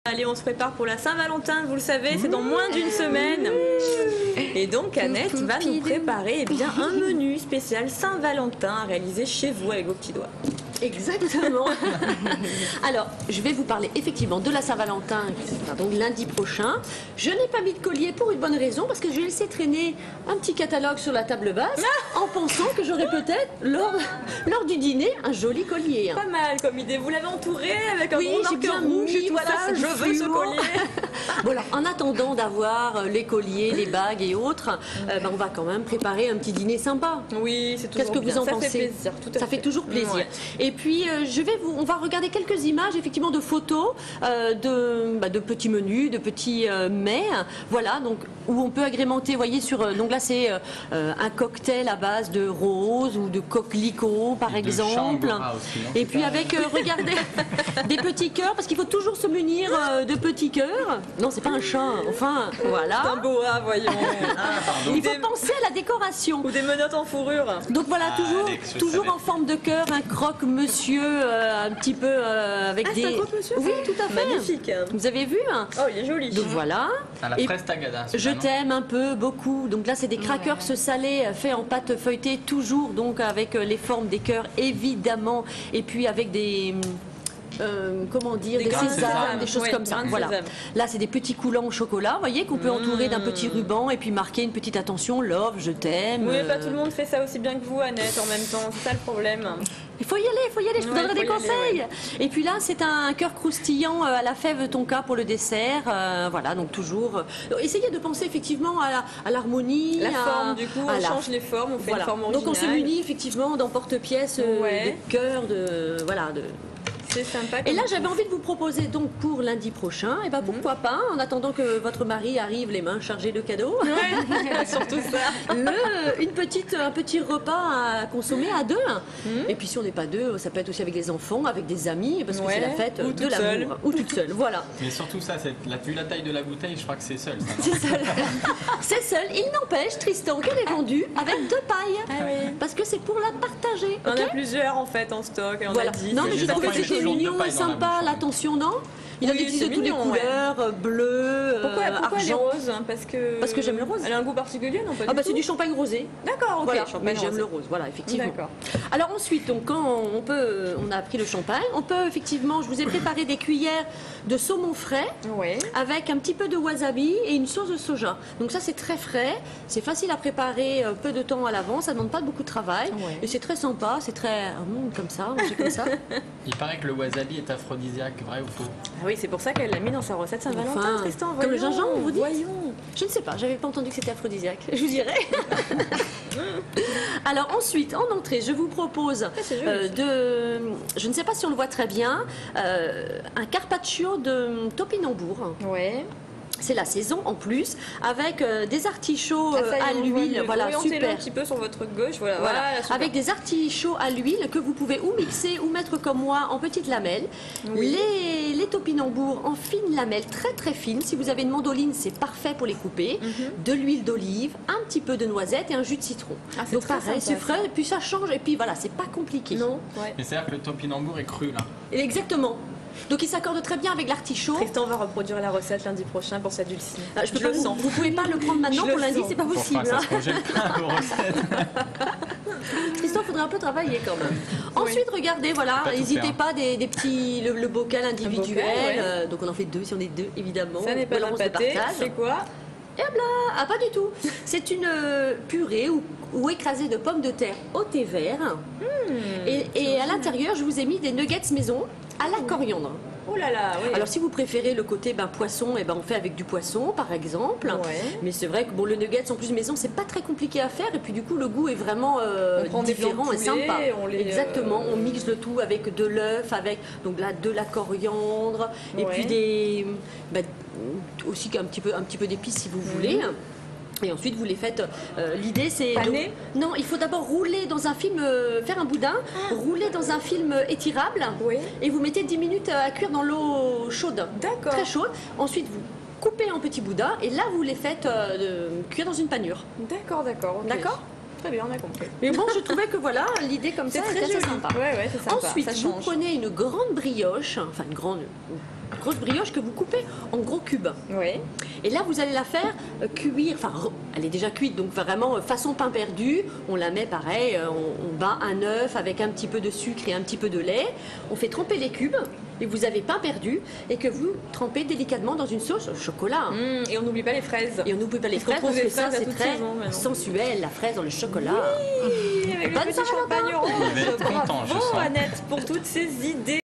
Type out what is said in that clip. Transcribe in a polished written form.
Allez, on se prépare pour la Saint-Valentin, vous le savez, c'est dans moins d'une semaine. Et donc Annette va nous préparer un menu spécial Saint-Valentin à réaliser chez vous avec vos petits doigts. Exactement. Alors, je vais vous parler effectivement de la Saint-Valentin, donc lundi prochain. Je n'ai pas mis de collier pour une bonne raison, parce que je vais laisser traîner un petit catalogue sur la table basse, en pensant que j'aurai peut-être, lors du dîner, un joli collier. Pas mal comme idée. Vous l'avez entouré avec un gros marqueur rouge et tout voilà, ça. Je veux ce collier. Bon, alors, en attendant d'avoir les colliers, les bagues et autres, on va quand même préparer un petit dîner sympa. Oui, c'est toujours Qu'est-ce que bien. vous en Ça pensez? fait plaisir, tout à Ça fait toujours plaisir. Ouais. Et puis, on va regarder quelques images, effectivement, de photos de petits menus, de petits mets. Voilà, donc où on peut agrémenter. Vous voyez, donc là, c'est un cocktail à base de rose ou de coquelicot, par exemple. Aussi, et puis avec, regardez, des petits cœurs, parce qu'il faut toujours se munir de petits cœurs. Non, c'est pas un chat. Enfin, voilà. C'est un boa, voyons. Il faut penser à la décoration. Ou des menottes en fourrure. Donc voilà, toujours en forme de cœur, un croque-monsieur un petit peu avec des... C'est un croque-monsieur? Oui, tout à fait. Magnifique. Vous avez vu? Oh, il est joli. Donc voilà. À la Et fraise tagada. je t'aime un peu, beaucoup. Donc là, c'est des crackers salés faits en pâte feuilletée, toujours donc avec les formes des cœurs, évidemment. Et puis avec des... comment dire, des sésames, des choses comme ça. Voilà. Là, c'est des petits coulants au chocolat, vous voyez, qu'on peut entourer d'un petit ruban et puis marquer une petite attention, love, je t'aime. Oui, mais pas tout le monde fait ça aussi bien que vous, Annette, en même temps. C'est ça le problème. Il faut y aller, je vous donnerai des conseils. Et puis là, c'est un cœur croustillant à la fève tonka pour le dessert. Voilà, donc toujours. Essayez de penser effectivement à l'harmonie. La forme, du coup, on change les formes, on fait une forme originale. Donc on se munit effectivement d'emporte-pièce, de cœur, C'est sympa. Et là, j'avais envie de vous proposer donc pour lundi prochain, et pourquoi pas, en attendant que votre mari arrive les mains chargées de cadeaux, surtout ça, un petit repas à consommer à deux. Et puis si on n'est pas deux, ça peut être aussi avec des enfants, avec des amis, parce que c'est la fête de l'amour. Ou toute seule, voilà. Mais surtout ça, vu la taille de la bouteille, je crois que c'est seul. C'est seul. C'est seul. Il n'empêche, Tristan, qu'elle est vendue avec 2 pailles. Parce que c'est pour la partager. On a plusieurs en fait en stock. Et on a 10. Non, mais je trouvais que c'était mignon et sympa, l'attention, non? Il a utilisé toutes les couleurs, bleu, pourquoi les argent. roses? Parce que j'aime le rose. Elle a un goût particulier, non? Pas du tout. C'est du champagne rosé. D'accord, ok. Voilà, mais j'aime rosé. le rose, voilà, effectivement. D'accord. Alors ensuite, donc, quand on a pris le champagne, on peut effectivement, je vous ai préparé des cuillères de saumon frais avec un petit peu de wasabi et une sauce de soja. Donc ça, c'est très frais, c'est facile à préparer peu de temps à l'avance, ça ne demande pas beaucoup de travail. Et c'est très sympa, c'est très comme ça, manger comme ça. Il paraît que le wasabi est aphrodisiaque, vrai ou faux? Oui, c'est pour ça qu'elle l'a mis dans sa recette Saint-Valentin, Tristan. Comme le gingembre, vous dites? Voyons. Je ne sais pas, j'avais pas entendu que c'était aphrodisiaque. Je vous dirai. Alors ensuite, en entrée, je vous propose je ne sais pas si on le voit très bien, un carpaccio de topinambour. Ouais. C'est la saison en plus, avec des artichauts à l'huile. Voilà, super. Un petit peu sur votre gauche, voilà. Avec des artichauts à l'huile que vous pouvez ou mixer ou mettre comme moi en petites lamelles. Les topinambours en fines lamelles, très très fines. Si vous avez une mandoline, c'est parfait pour les couper. De l'huile d'olive, un petit peu de noisette et un jus de citron. Donc pareil, c'est frais, et puis ça change. Et puis voilà, c'est pas compliqué. Non. Mais c'est-à-dire que le topinambour est cru là. Exactement. Donc il s'accorde très bien avec l'artichaut. Tristan va reproduire la recette lundi prochain pour s'adoucir. Je le sens. Vous pouvez pas le prendre maintenant pour lundi, c'est pas possible. Ça se projette pas vos recettes. Tristan, il faudrait un peu travailler quand même. Ensuite, regardez, voilà, n'hésitez pas des petits, le bocal individuel. Donc on en fait 2 si on est 2 évidemment. Ça n'est pas un pâté, c'est quoi? Et hop là, ah pas du tout. C'est une purée ou écrasée de pommes de terre au thé vert. Et à l'intérieur, je vous ai mis des nuggets maison à la coriandre. Oh là là, oui. Alors si vous préférez le côté poisson, on fait avec du poisson par exemple. Mais c'est vrai que le nuggets en plus maison, c'est pas très compliqué à faire et puis du coup le goût est vraiment différent et sympa. Exactement, on mixe le tout avec de l'œuf, avec donc là de la coriandre et puis aussi un petit peu d'épices si vous voulez. Et ensuite vous les faites, l'idée c'est... Paner ? Non, il faut d'abord rouler dans un film, faire un boudin, rouler dans un film étirable et vous mettez 10 minutes à cuire dans l'eau chaude, très chaude. Ensuite vous coupez en petits boudins et là vous les faites cuire dans une panure. D'accord. Okay. D'accord ? Très bien, on a compris. Mais bon, je trouvais que voilà, l'idée comme ça, c'est très assez sympa. Ouais, c'est sympa. Ensuite, vous prenez une grande brioche, enfin une grande grosse brioche que vous coupez en gros cubes. Oui. Et là, vous allez la faire cuire. Enfin, elle est déjà cuite, donc vraiment façon pain perdu. On la met pareil, on bat un œuf avec un petit peu de sucre et un petit peu de lait. On fait tremper les cubes. Et vous avez pain perdu et que vous trempez délicatement dans une sauce au chocolat. Et on n'oublie pas les fraises. Et on n'oublie pas les fraises parce que ça, c'est très sensuel, la fraise dans le chocolat. Oui, avec le petit champagne orange. Je vais être content, je sens. Bravo Annette pour toutes ces idées.